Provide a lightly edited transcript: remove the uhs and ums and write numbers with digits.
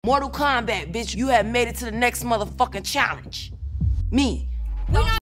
Mortal Kombat, bitch, you have made it to the next motherfucking challenge. Me.